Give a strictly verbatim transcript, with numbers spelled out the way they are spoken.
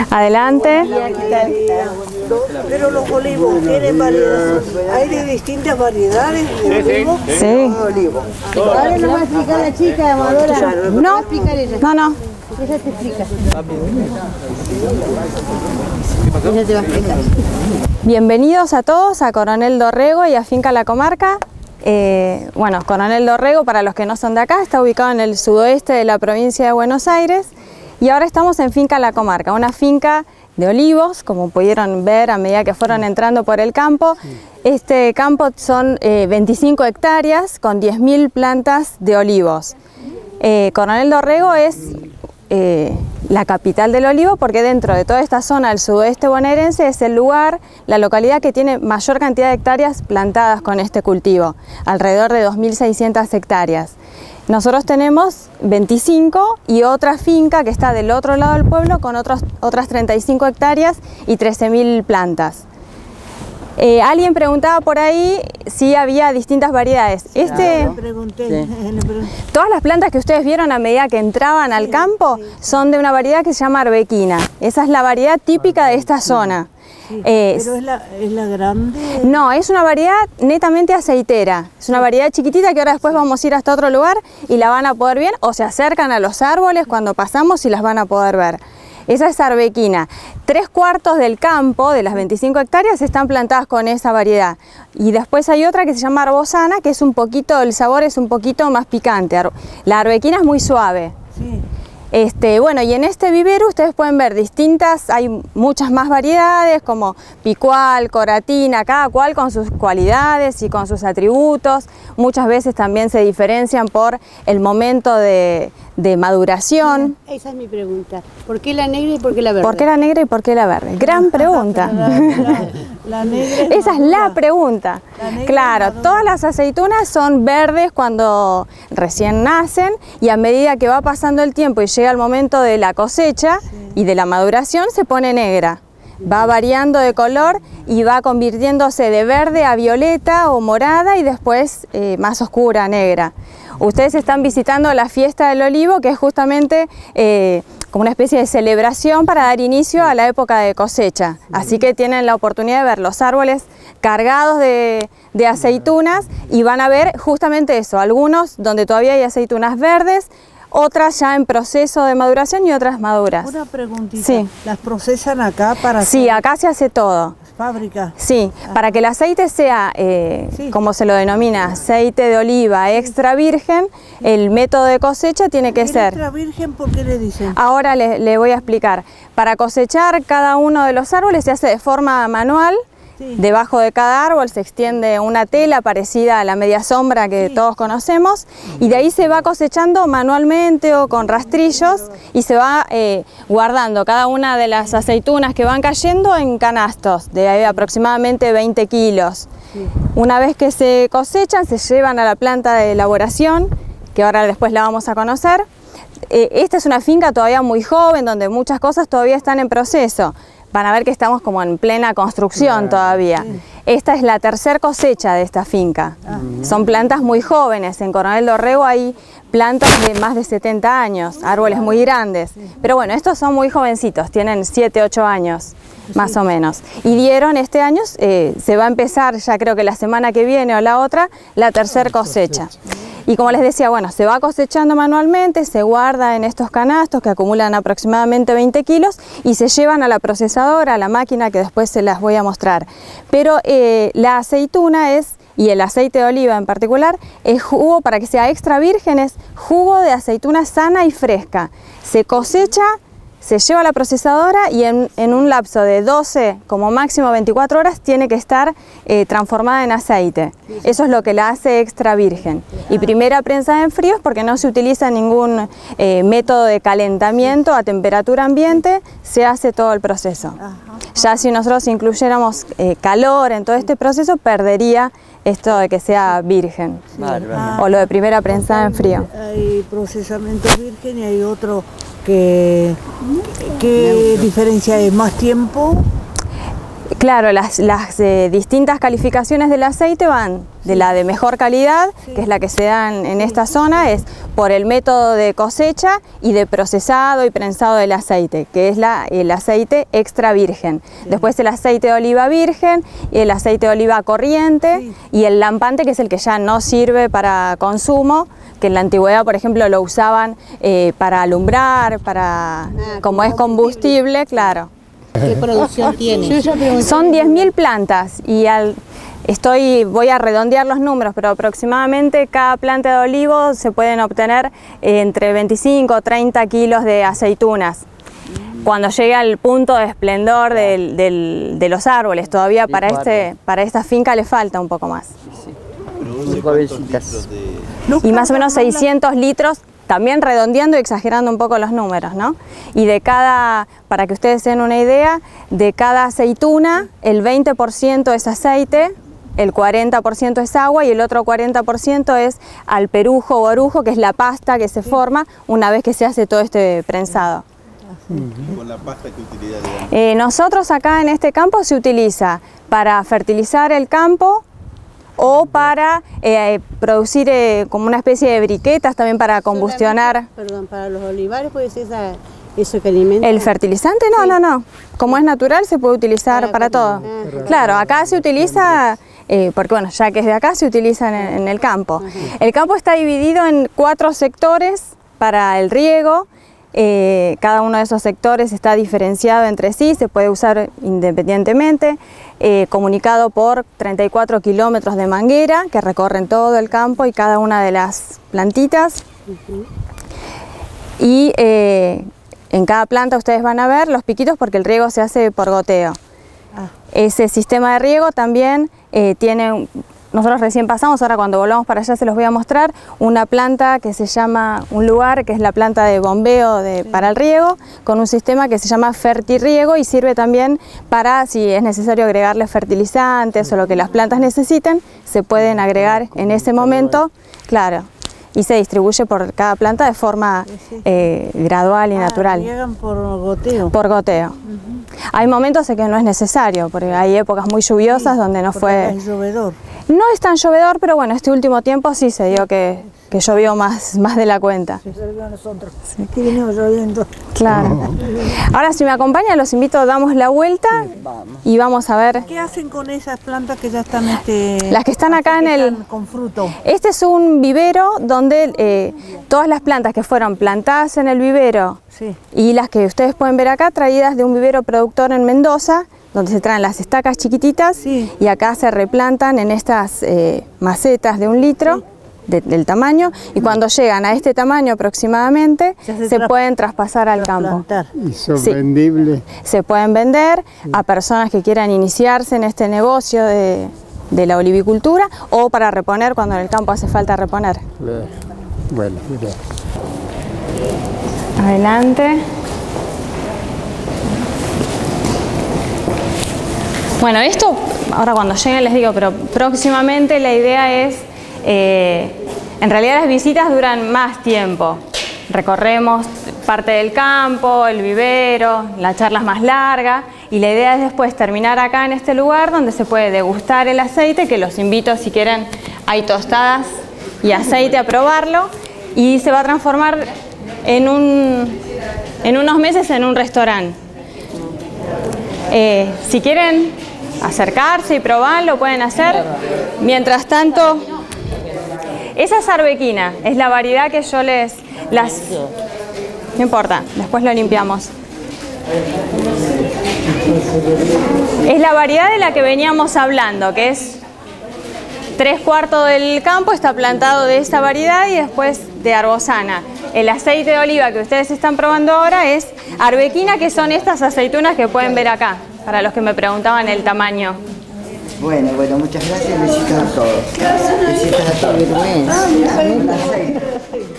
Adelante. Pero los olivos tienen variedad. Hay de distintas variedades de olivos. Sí. Ahora nos va a explicar la chica, Amadora. No, explicar ella. no, no. Ella te explica. Ella te va a explicar. Bienvenidos a todos a Coronel Dorrego y a Finca La Comarca. Eh, bueno, Coronel Dorrego, para los que no son de acá, está ubicado en el sudoeste de la provincia de Buenos Aires. Y ahora estamos en Finca La Comarca, una finca de olivos, como pudieron ver a medida que fueron entrando por el campo. Este campo son eh, veinticinco hectáreas con diez mil plantas de olivos. Eh, Coronel Dorrego es eh, la capital del olivo porque dentro de toda esta zona del sudoeste bonaerense es el lugar, la localidad que tiene mayor cantidad de hectáreas plantadas con este cultivo, alrededor de dos mil seiscientas hectáreas. Nosotros tenemos veinticinco y otra finca que está del otro lado del pueblo con otros, otras treinta y cinco hectáreas y trece mil plantas. Eh, alguien preguntaba por ahí si había distintas variedades. Este, Le pregunté, le pregunté. todas las plantas que ustedes vieron a medida que entraban al campo son de una variedad que se llama arbequina. Esa es la variedad típica de esta zona. Sí, Eh, pero es la, es la grande. No, es una variedad netamente aceitera. Es una variedad chiquitita que ahora después vamos a ir hasta otro lugar y la van a poder ver o se acercan a los árboles cuando pasamos y las van a poder ver. Esa es arbequina. Tres cuartos del campo, de las veinticinco hectáreas, están plantadas con esa variedad. Y después hay otra que se llama arbosana, que es un poquito, el sabor es un poquito más picante. La arbequina es muy suave. Sí. Este, bueno, y en este vivero ustedes pueden ver distintas, hay muchas más variedades como picual, coratina, cada cual con sus cualidades y con sus atributos. Muchas veces también se diferencian por el momento de, de maduración. Esa es mi pregunta. ¿Por qué la negra y por qué la verde? ¿Por qué la negra y por qué la verde? Gran pregunta. La, la, la negra Esa es la pregunta. La negra Claro, madura. todas las aceitunas son verdes cuando recién nacen y a medida que va pasando el tiempo y llega el momento de la cosecha y de la maduración se pone negra. Va variando de color y va convirtiéndose de verde a violeta o morada y después eh, más oscura, negra. Ustedes están visitando la fiesta del olivo, que es justamente eh, como una especie de celebración para dar inicio a la época de cosecha. Así que tienen la oportunidad de ver los árboles cargados de, de aceitunas y van a ver justamente eso, algunos donde todavía hay aceitunas verdes, otras ya en proceso de maduración y otras maduras. Una preguntita. Sí. ¿Las procesan acá para Sí, hacer acá se hace todo. fábrica? Sí, para que el aceite sea, eh, Sí. como se lo denomina, aceite de oliva extra virgen, el método de cosecha tiene que ¿El ser... extra virgen por qué le dicen? Ahora le, le voy a explicar. Para cosechar cada uno de los árboles se hace de forma manual. Sí. Debajo de cada árbol se extiende una tela parecida a la media sombra que Sí. todos conocemos y de ahí se va cosechando manualmente o con rastrillos y se va eh, guardando cada una de las aceitunas que van cayendo en canastos de aproximadamente veinte kilos. Sí. Una vez que se cosechan se llevan a la planta de elaboración, que ahora después la vamos a conocer. Eh, esta es una finca todavía muy joven donde muchas cosas todavía están en proceso. Van a ver que estamos como en plena construcción todavía. Esta es la tercer cosecha de esta finca. Son plantas muy jóvenes. En Coronel Dorrego hay plantas de más de setenta años, árboles muy grandes. Pero bueno, estos son muy jovencitos, tienen siete, ocho años más o menos. Y dieron este año, eh, se va a empezar ya creo que la semana que viene o la otra, la tercer cosecha. Y como les decía, bueno, se va cosechando manualmente, se guarda en estos canastos que acumulan aproximadamente veinte kilos y se llevan a la procesadora, a la máquina que después se las voy a mostrar. Pero eh, la aceituna es, y el aceite de oliva en particular, es jugo, para que sea extra virgen, es jugo de aceituna sana y fresca. Se cosecha, se lleva a la procesadora y en, en un lapso de doce, como máximo veinticuatro horas, tiene que estar eh, transformada en aceite. Eso es lo que la hace extra virgen. Y primera prensa en fríos porque no se utiliza ningún eh, método de calentamiento a temperatura ambiente, se hace todo el proceso. Ya si nosotros incluyéramos eh, calor en todo este proceso, perdería esto de que sea virgen. Ah, O lo de primera prensa en frío. Hay procesamiento virgen y hay otro que... ¿Qué diferencia es? ¿Más tiempo? Claro, las, las eh, distintas calificaciones del aceite van de la de mejor calidad, que es la que se da en, en esta zona, es por el método de cosecha y de procesado y prensado del aceite, que es la, el aceite extra virgen. Sí. Después el aceite de oliva virgen, y el aceite de oliva corriente, sí. y el lampante, que es el que ya no sirve para consumo, que en la antigüedad, por ejemplo, lo usaban eh, para alumbrar, para, ah, como es combustible, claro. ¿Qué producción tiene? Son diez mil plantas y al, estoy, voy a redondear los números, pero aproximadamente cada planta de olivo se pueden obtener entre veinticinco o treinta kilos de aceitunas. Cuando llegue al punto de esplendor del, del, de los árboles, todavía para, este, para esta finca le falta un poco más. Y más o menos seiscientos litros. También redondeando y exagerando un poco los números, ¿no? Y de cada, para que ustedes den una idea, de cada aceituna, el veinte por ciento es aceite, el cuarenta por ciento es agua y el otro cuarenta por ciento es alperujo o orujo, que es la pasta que se forma una vez que se hace todo este prensado. ¿Con la pasta qué utilidad le dan? Eh, nosotros acá en este campo se utiliza para fertilizar el campo, o para eh, producir eh, como una especie de briquetas, también para combustionar. Perdón, para los olivares puede ser esa, eso que alimenta. ¿El fertilizante? No, sí. no, no. Como es natural se puede utilizar para, para todo. Ah, claro, acá se utiliza, eh, porque bueno, ya que es de acá se utiliza en, en el campo. Ajá. El campo está dividido en cuatro sectores para el riego. Eh, cada uno de esos sectores está diferenciado entre sí, se puede usar independientemente, eh, comunicado por treinta y cuatro kilómetros de manguera que recorren todo el campo y cada una de las plantitas. Uh-huh. Y eh, en cada planta ustedes van a ver los piquitos porque el riego se hace por goteo. Ah. Ese sistema de riego también eh, tiene... Nosotros recién pasamos, ahora cuando volvamos para allá se los voy a mostrar, una planta que se llama, un lugar que es la planta de bombeo de, para el riego, con un sistema que se llama fertirriego y sirve también para, si es necesario agregarle fertilizantes o lo que las plantas necesiten, se pueden agregar en ese momento, claro, y se distribuye por cada planta de forma eh, gradual y ah, natural. Llegan por goteo. Por goteo. Uh-huh. Hay momentos en que no es necesario, porque hay épocas muy lluviosas sí, donde no fue... Es llovedor. No es tan llovedor, pero bueno, este último tiempo sí se dio que, que llovió más, más de la cuenta. Sí, nosotros. Sí. Que vinimos lloviendo. Claro. Ahora, si me acompañan, los invito, damos la vuelta sí, vamos. y vamos a ver. ¿Qué hacen con esas plantas que ya están? Este, las que están acá en el... con fruto. Este es un vivero donde eh, todas las plantas que fueron plantadas en el vivero sí. y las que ustedes pueden ver acá, traídas de un vivero productor en Mendoza, donde se traen las estacas chiquititas sí. y acá se replantan en estas eh, macetas de un litro sí. de, del tamaño y cuando llegan a este tamaño aproximadamente se, se pueden traspasar al campo. ¿Y son sí. vendibles? Se pueden vender sí. a personas que quieran iniciarse en este negocio de, de la olivicultura o para reponer cuando en el campo hace falta reponer. Bueno, mira. Adelante. Bueno, esto, ahora cuando lleguen les digo, pero próximamente la idea es, eh, en realidad las visitas duran más tiempo. Recorremos parte del campo, el vivero, la charla es más larga y la idea es después terminar acá en este lugar donde se puede degustar el aceite, que los invito si quieren, hay tostadas y aceite a probarlo y se va a transformar en, un, en unos meses en un restaurante. Eh, si quieren acercarse y probarlo, pueden hacer. Mientras tanto, esa es arbequina, es la variedad que yo les... las No importa, después lo limpiamos. Es la variedad de la que veníamos hablando, que es tres cuartos del campo está plantado de esta variedad y después de arbozana. El aceite de oliva que ustedes están probando ahora es arbequina, que son estas aceitunas que pueden ver acá, para los que me preguntaban el tamaño. Bueno, bueno, muchas gracias, besitos a todos. Besitos a todos.